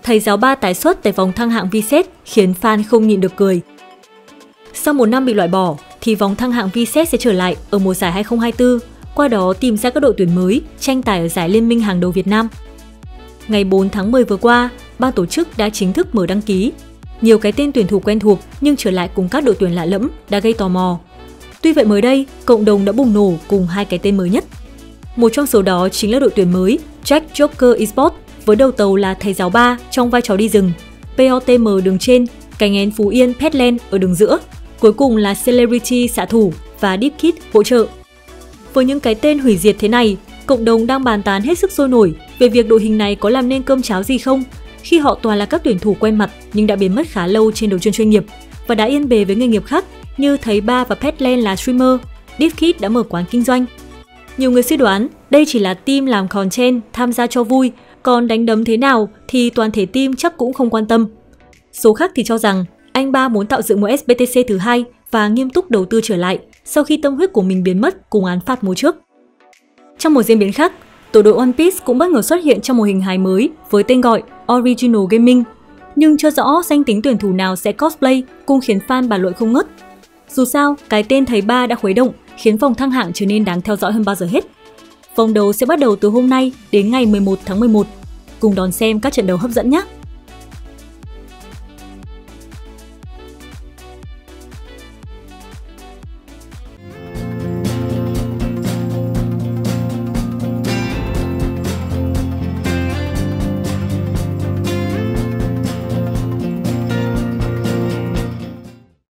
thầy giáo Ba tái xuất tại vòng thăng hạng VSET khiến fan không nhịn được cười. Sau một năm bị loại bỏ, thì vòng thăng hạng VSET sẽ trở lại ở mùa giải 2024, qua đó tìm ra các đội tuyển mới tranh tài ở giải Liên minh hàng đầu Việt Nam. Ngày 4 tháng 10 vừa qua, ban tổ chức đã chính thức mở đăng ký. Nhiều cái tên tuyển thủ quen thuộc nhưng trở lại cùng các đội tuyển lạ lẫm đã gây tò mò. Tuy vậy mới đây, cộng đồng đã bùng nổ cùng hai cái tên mới nhất. Một trong số đó chính là đội tuyển mới Jack Joker Esports với đầu tàu là thầy giáo Ba trong vai trò đi rừng, POTM đường trên, cánh én Phú Yên Petland ở đường giữa, cuối cùng là Celebrity xạ thủ và Deep Kid hỗ trợ. Với những cái tên hủy diệt thế này, cộng đồng đang bàn tán hết sức sôi nổi về việc đội hình này có làm nên cơm cháo gì không, khi họ toàn là các tuyển thủ quen mặt nhưng đã biến mất khá lâu trên đấu trường chuyên nghiệp và đã yên bề với nghề nghiệp khác như thầy Ba và Petland là streamer, Deep Kid đã mở quán kinh doanh. Nhiều người suy đoán đây chỉ là team làm content tham gia cho vui, còn đánh đấm thế nào thì toàn thể team chắc cũng không quan tâm. Số khác thì cho rằng anh Ba muốn tạo dựng một SBTC thứ hai và nghiêm túc đầu tư trở lại sau khi tâm huyết của mình biến mất cùng án phạt mùa trước. Trong một diễn biến khác, tổ đội One Piece cũng bất ngờ xuất hiện trong một hình hài mới với tên gọi Original Gaming, nhưng chưa rõ danh tính tuyển thủ nào sẽ cosplay cũng khiến fan bàn luận không ngớt. Dù sao, cái tên thầy Ba đã khuấy động khiến vòng thăng hạng trở nên đáng theo dõi hơn bao giờ hết. Vòng đấu sẽ bắt đầu từ hôm nay đến ngày 11 tháng 11. Cùng đón xem các trận đấu hấp dẫn nhé!